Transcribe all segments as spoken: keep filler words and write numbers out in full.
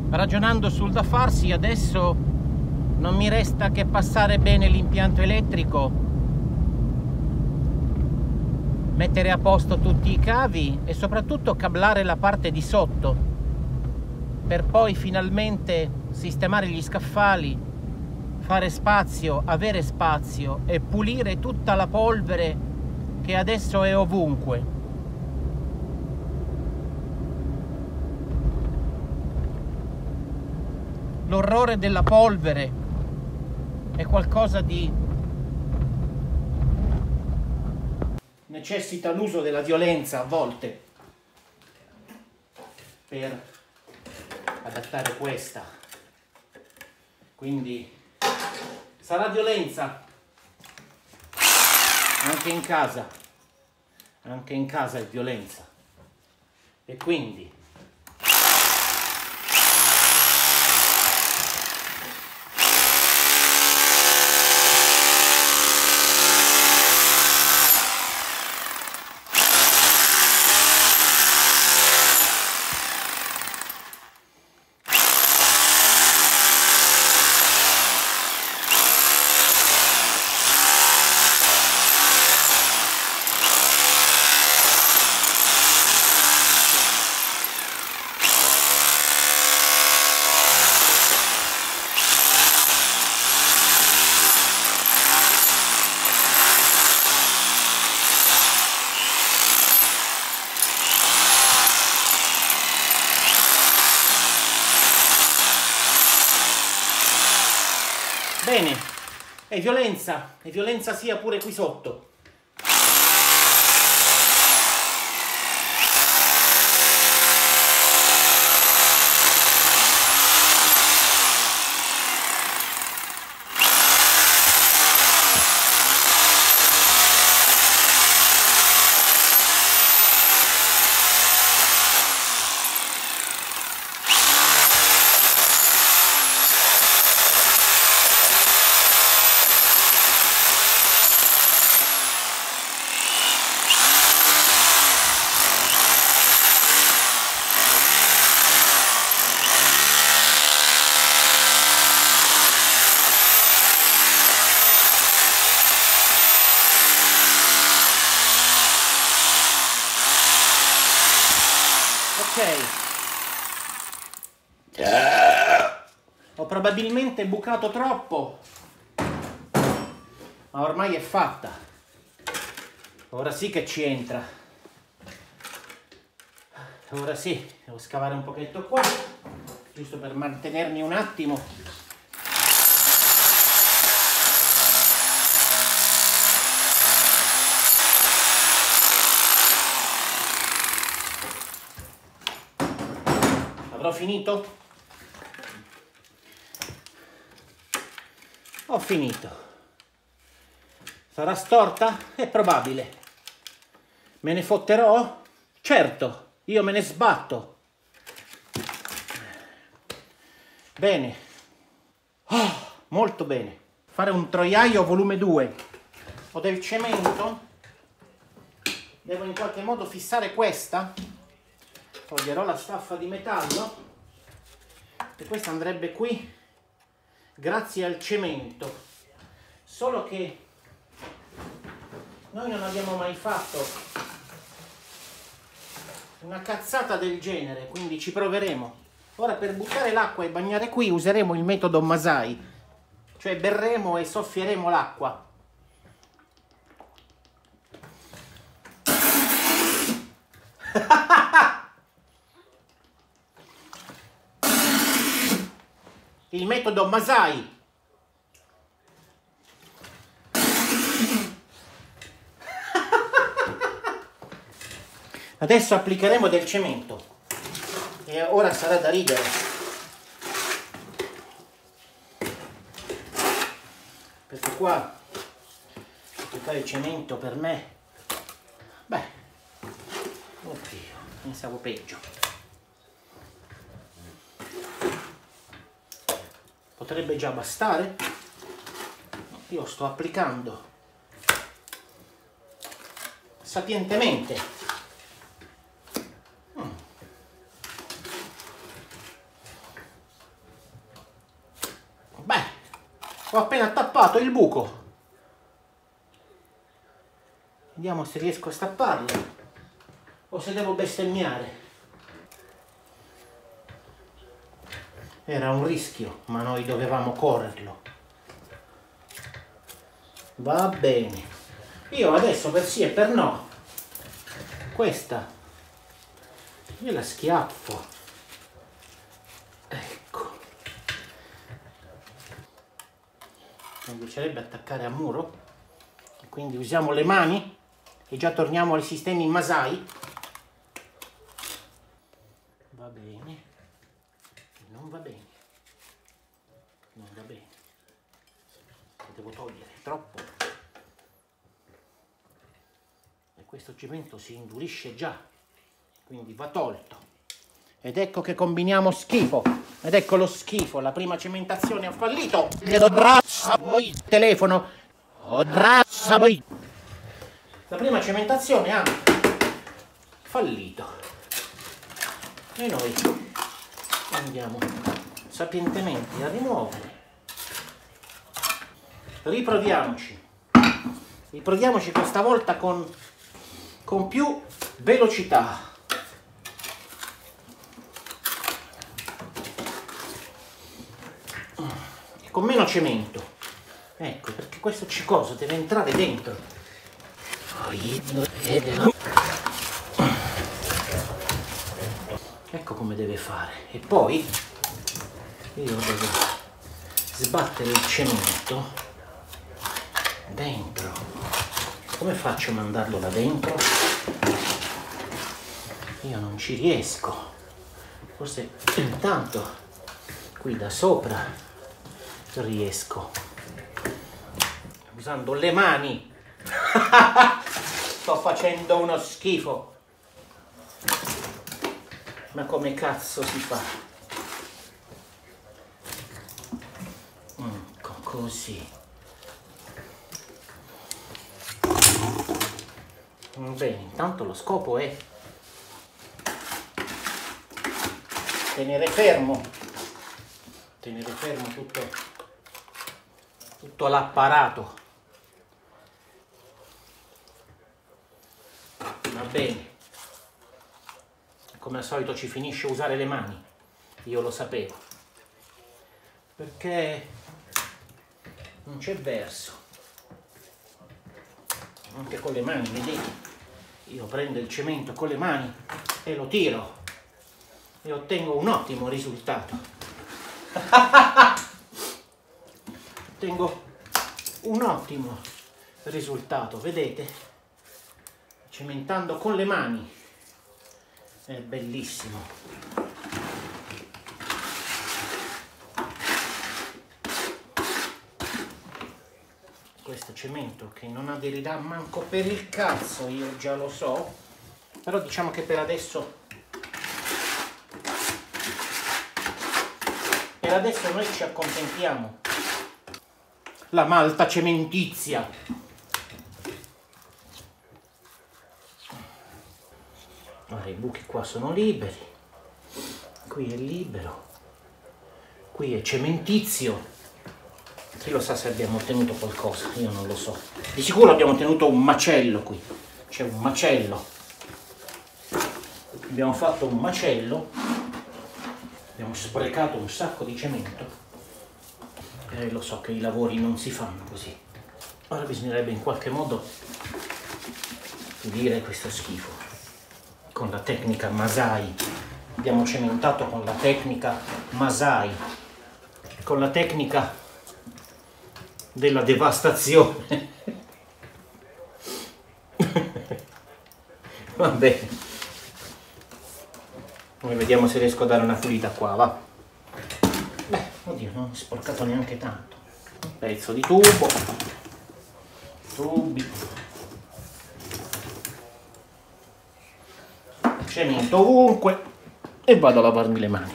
Ragionando sul da farsi, adesso non mi resta che passare bene l'impianto elettrico, mettere a posto tutti i cavi e soprattutto cablare la parte di sotto, per poi finalmente sistemare gli scaffali, fare spazio, avere spazio e pulire tutta la polvere che adesso è ovunque. L'orrore della polvere è qualcosa di... necessita l'uso della violenza a volte per adattare questa. Quindi sarà violenza anche in casa, anche in casa è violenza. E quindi bene, è violenza, è violenza sia pure qui sotto. Ok, ho probabilmente bucato troppo, ma ormai è fatta. Ora sì che ci entra. Ora sì, devo scavare un pochetto qua, giusto per mantenermi un attimo. Avrò finito? Ho finito. Sarà storta? È probabile. Me ne fotterò? Certo, io me ne sbatto. Bene. Oh, molto bene. Fare un troiaio volume due. Ho del cemento. Devo in qualche modo fissare questa. Toglierò la staffa di metallo e questa andrebbe qui grazie al cemento. Solo che noi non abbiamo mai fatto una cazzata del genere, quindi ci proveremo. Ora per buttare l'acqua e bagnare qui useremo il metodo Masai, cioè berremo e soffieremo l'acqua. Il metodo Masai. Adesso applicheremo del cemento e ora sarà da ridere. Perché qua applicare il cemento per me, beh, oddio, pensavo peggio. Potrebbe già bastare. Io sto applicando sapientemente. Ho appena tappato il buco. Vediamo se riesco a stapparlo o se devo bestemmiare. Era un rischio, ma noi dovevamo correrlo. Va bene. Io adesso per sì e per no, questa io la schiaffo. Ecco. Mi piacerebbe attaccare a muro. Quindi usiamo le mani e già torniamo ai sistemi Masai. Va bene. Non va bene. Non va bene. Lo devo togliere, è troppo. E questo cemento si indurisce già, quindi va tolto. Ed ecco che combiniamo schifo. Ed ecco lo schifo, la prima cementazione ha fallito. Il telefono. La prima cementazione ha fallito. E noi andiamo sapientemente a rimuovere. Riproviamoci. Riproviamoci questa volta con, con più velocità. E con meno cemento. Ecco, perché questo cicoso deve entrare dentro. Ecco come deve fare. E poi io devo sbattere il cemento dentro. Come faccio a mandarlo là dentro? Io non ci riesco. Forse intanto qui da sopra riesco. Usando le mani. Sto facendo uno schifo. Ma come cazzo si fa? Ecco, così. Bene, intanto lo scopo è tenere fermo, tenere fermo tutto, tutto l'apparato. Va bene. Come al solito ci finisce a usare le mani. Io lo sapevo. Perché non c'è verso. Anche con le mani, vedete? Io prendo il cemento con le mani e lo tiro. E ottengo un ottimo risultato. Ottengo un ottimo risultato, vedete? Cementando con le mani. È bellissimo. Questo cemento che non aderirà manco per il cazzo, io già lo so. Però diciamo che per adesso per adesso noi ci accontentiamo. La malta cementizia. Ora i buchi qua sono liberi, qui è libero, qui è cementizio. Chi lo sa se abbiamo ottenuto qualcosa, io non lo so. Di sicuro abbiamo ottenuto un macello qui, c'è un macello. Abbiamo fatto un macello, abbiamo sprecato un sacco di cemento. E lo so che i lavori non si fanno così. Ora bisognerebbe in qualche modo pulire questo schifo. Con la tecnica Masai. Abbiamo cementato con la tecnica Masai. Con la tecnica della devastazione. Va bene. Noi vediamo se riesco a dare una pulita qua, va. Beh, oddio, non ho sporcato neanche tanto. Un pezzo di tubo. Tubi. Cemento ovunque e vado a lavarmi le mani.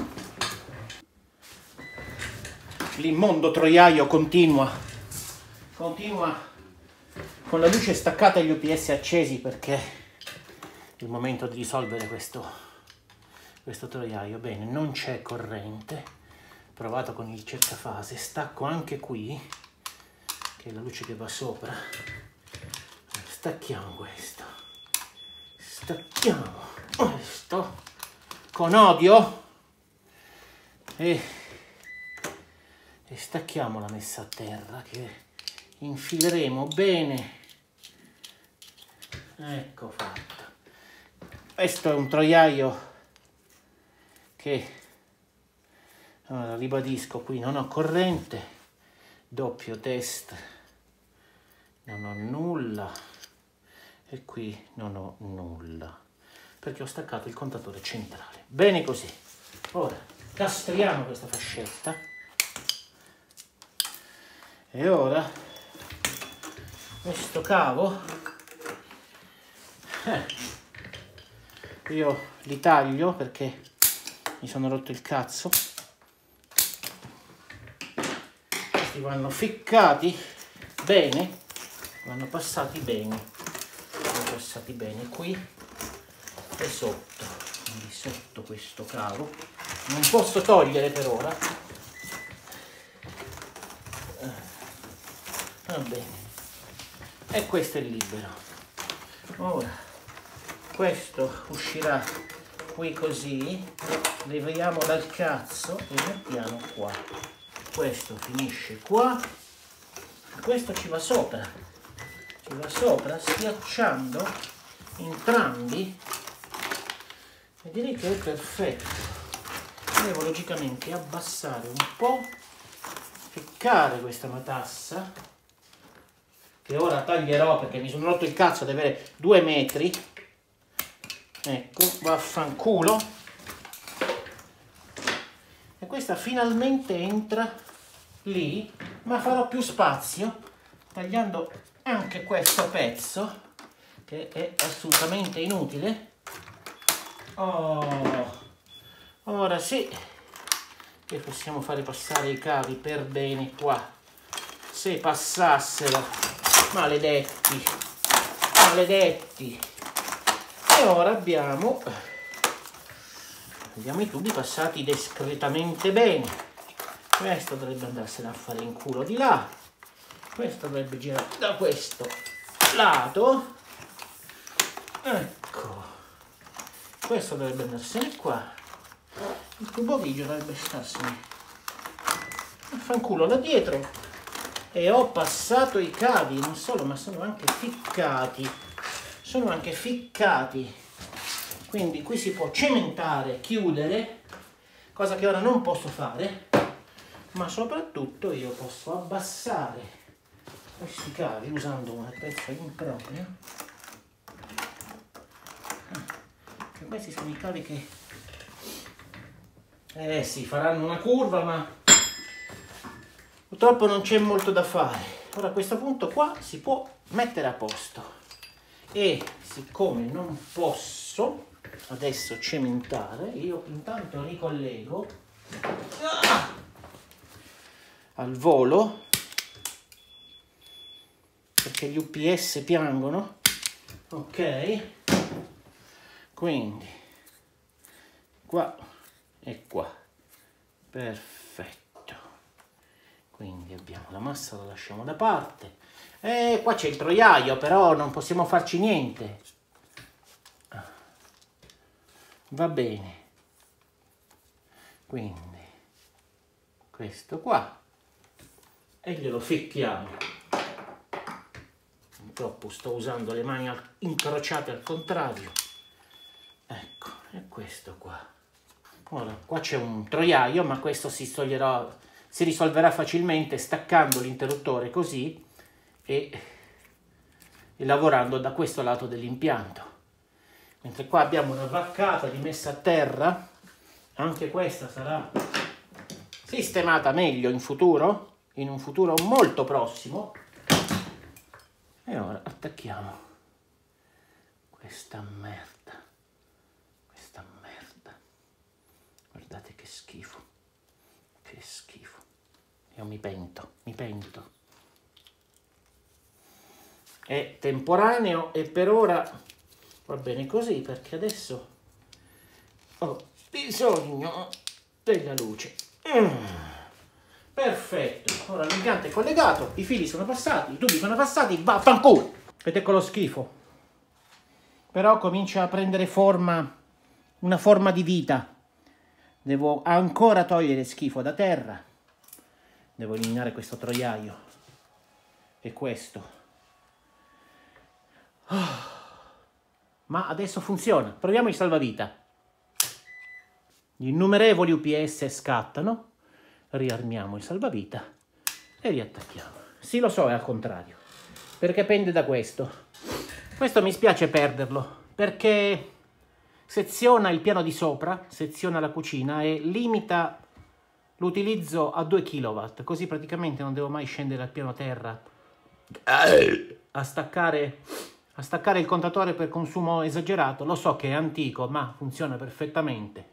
L'immondo troiaio continua continua con la luce staccata e gli U P S accesi perché è il momento di risolvere questo questo troiaio. Bene, non c'è corrente, provato con il cercafase, stacco anche qui, che è la luce che va sopra, stacchiamo questo, stacchiamo questo con odio e, e stacchiamo la messa a terra che infileremo bene. Ecco fatto. Questo è un troiaio che, allora, ribadisco, qui non ho corrente, doppio test, non ho nulla e qui non ho nulla perché ho staccato il contatore centrale. Bene così. Ora castriamo questa fascetta e ora questo cavo eh, io li taglio perché mi sono rotto il cazzo. Questi vanno ficcati bene, vanno passati bene, vanno passati bene qui e sotto, quindi sotto questo cavo. Non posso togliere per ora. Va bene. E questo è libero. Ora, questo uscirà qui così, leviamo dal cazzo e mettiamo qua. Questo finisce qua, questo ci va sopra, ci va sopra schiacciando entrambi e direi che è perfetto. Devo logicamente abbassare un po', ficcare questa matassa che ora taglierò perché mi sono rotto il cazzo di avere due metri. Ecco, vaffanculo. E questa finalmente entra lì, ma farò più spazio tagliando anche questo pezzo che è assolutamente inutile. Oh, ora sì che possiamo fare passare i cavi per bene qua. Se passassero, maledetti, maledetti. E ora abbiamo, abbiamo i tubi passati discretamente bene. Questo dovrebbe andarsene a fare in culo di là. Questo dovrebbe girare da questo lato. Ecco. Questo dovrebbe andarsene qua. Il tubo grigio dovrebbe starsene a fanculo da dietro. E ho passato i cavi, non solo, ma sono anche ficcati. Sono anche ficcati. Quindi qui si può cementare, chiudere, cosa che ora non posso fare, ma soprattutto io posso abbassare questi cavi usando una pezza impropria. E questi sono i cavi che eh sì, faranno una curva, ma purtroppo non c'è molto da fare. Ora a questo punto qua si può mettere a posto e siccome non posso adesso cementare, io intanto ricollego ah, al volo perché gli U P S piangono. Ok, quindi qua e qua, perfetto. Quindi abbiamo la massa, la lasciamo da parte e qua c'è il troiaio, però non possiamo farci niente. Va bene, quindi questo qua e glielo ficchiamo. Purtroppo sto usando le mani al, incrociate al contrario. Ecco, e questo qua. Ora, qua c'è un troiaio, ma questo si toglierà, si risolverà facilmente staccando l'interruttore così e, e lavorando da questo lato dell'impianto. Mentre qua abbiamo una vaccata di messa a terra, anche questa sarà sistemata meglio in futuro, in un futuro molto prossimo. E ora attacchiamo questa merda, questa merda. Guardate che schifo, che schifo. Io mi pento, mi pento. È temporaneo e per ora va bene così, perché adesso ho bisogno della luce. Mm. Perfetto, ora l'impianto è collegato, i fili sono passati, i tubi sono passati, vaffanculo! Vedete quello schifo. Però comincia a prendere forma, una forma di vita. Devo ancora togliere schifo da terra. Devo eliminare questo troiaio. E questo. Oh. Ma adesso funziona. Proviamo il salvavita. Gli innumerevoli U P S scattano. Riarmiamo il salvavita e riattacchiamo. Sì, lo so, è al contrario. Perché pende da questo. Questo mi spiace perderlo. Perché seziona il piano di sopra, seziona la cucina e limita l'utilizzo a due chilowatt. Così praticamente non devo mai scendere al piano terra a staccare, a staccare il contatore per consumo esagerato. Lo so che è antico, ma funziona perfettamente.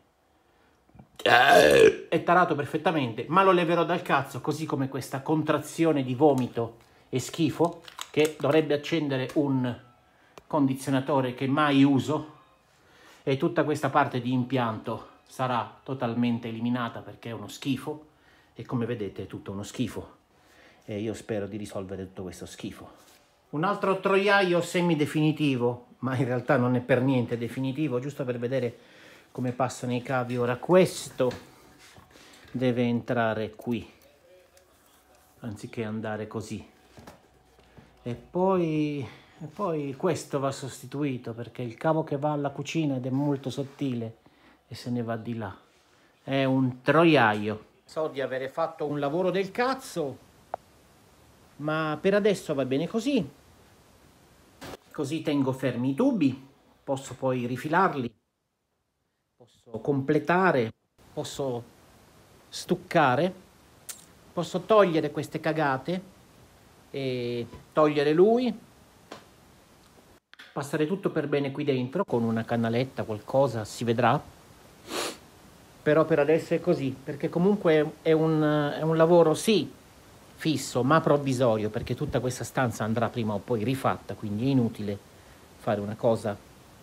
È tarato perfettamente, ma lo leverò dal cazzo, così come questa contrazione di vomito e schifo che dovrebbe accendere un condizionatore che mai uso, e tutta questa parte di impianto sarà totalmente eliminata perché è uno schifo, e come vedete è tutto uno schifo, e io spero di risolvere tutto questo schifo. Un altro troiaio semidefinitivo, ma in realtà non è per niente definitivo, giusto per vedere come passano i cavi. Ora questo deve entrare qui anziché andare così, e poi, e poi questo va sostituito perché il cavo che va alla cucina ed è molto sottile e se ne va di là. È un troiaio. So di avere fatto un lavoro del cazzo, ma per adesso va bene così. Così tengo fermi i tubi, posso poi rifilarli, posso completare, posso stuccare, posso togliere queste cagate e togliere lui, passare tutto per bene qui dentro con una cannaletta, qualcosa, si vedrà. Però per adesso è così, perché comunque è un, è un lavoro sì fisso ma provvisorio, perché tutta questa stanza andrà prima o poi rifatta, quindi è inutile fare una cosa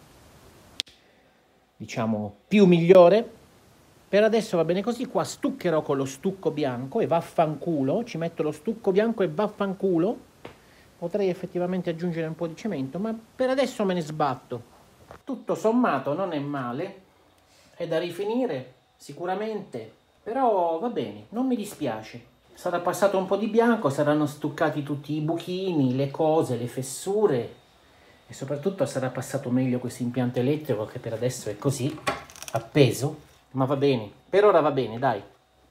diciamo più migliore. Per adesso va bene così. Qua stuccherò con lo stucco bianco e vaffanculo, ci metto lo stucco bianco e vaffanculo. Potrei effettivamente aggiungere un po' di cemento, ma per adesso me ne sbatto. Tutto sommato non è male, è da rifinire sicuramente, però va bene, non mi dispiace. Sarà passato un po' di bianco, saranno stuccati tutti i buchini, le cose, le fessure, e soprattutto sarà passato meglio questo impianto elettrico che per adesso è così, appeso, ma va bene, per ora va bene, dai.